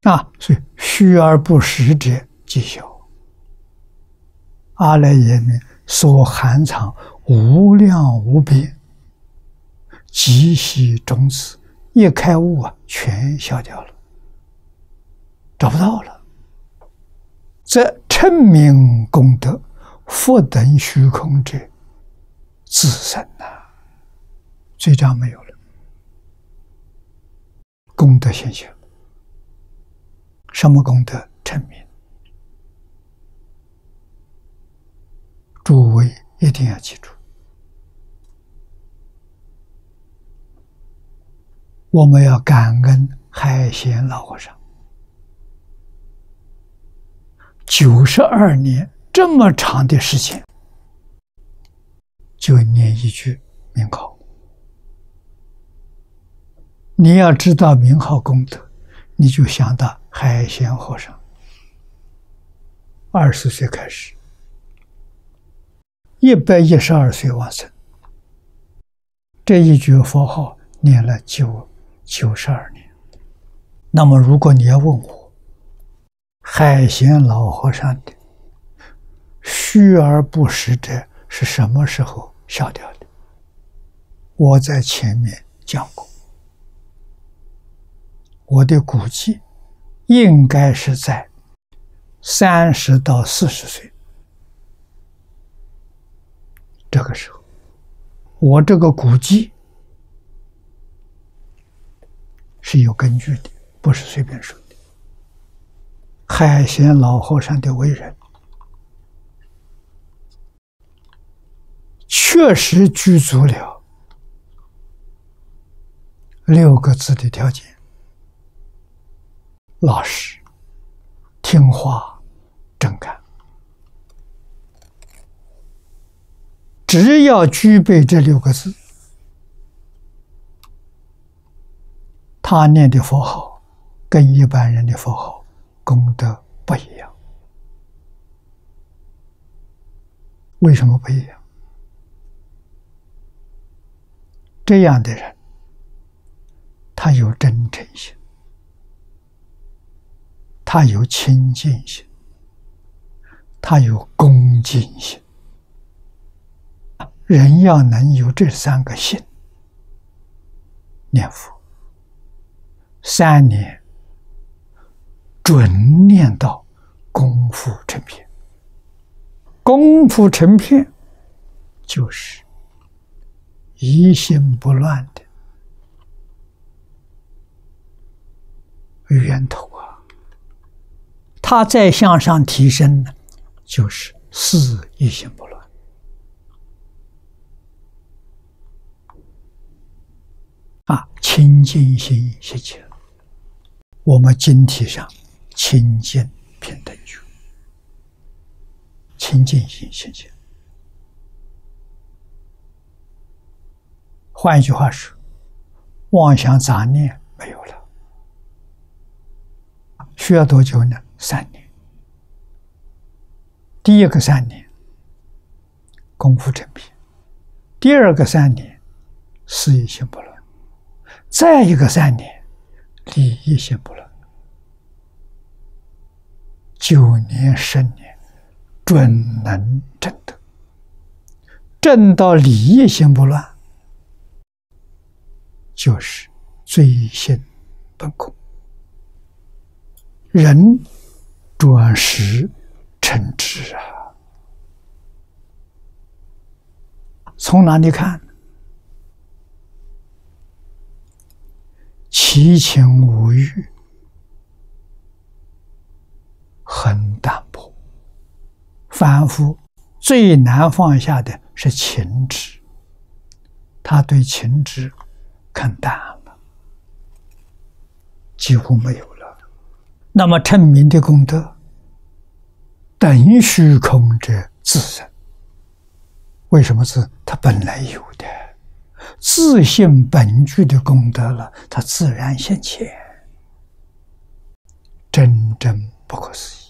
所以虚而不实者即小。阿赖耶识所含藏无量无边极细种子，一开悟全消掉了，找不到了。则称名功德，复等虚空者自生罪障没有了，功德现象。什么功德？称名。诸位一定要记住，我们要感恩海贤老和尚，92年这么长的时间，就念一句名号。你要知道名号功德，你就想到海贤和尚，20岁开始，112岁往生，这一句佛号念了92年。那么如果你要问我，海贤老和尚的虚而不实者是什么时候消掉的？我在前面讲过，我的估计应该是在30到40岁这个时候。我这个估计是有根据的，不是随便说的。海贤老和尚的为人确实具足了6个字的条件：老实、听话、正干。只要具备这6个字，他念的佛号跟一般人的佛号功德不一样。为什么不一样？这样的人，他有真诚心，他有清净心，他有恭敬心。人要能有这3个心，念佛3年准念到功夫成片。功夫成片就是一心不乱的源头它再向上提升呢，就是4一心不乱。清净心习气，我们经题上清净平等觉，清净心习气。换一句话说，妄想杂念没有了。需要多久呢？3年。第一个3年功夫成片，第二个3年4一心不乱，再一个3年理一心不乱，9年10年准能证得，证到理一心不乱，就是最心本空，人转识成智从哪里看？七情五欲很淡薄，凡夫最难放下的是情执，他对情执看淡了，几乎没有了。那么称名的功德，等虚空者自生。为什么是他本来有的？自性本具的功德了，它自然现前，真正不可思议。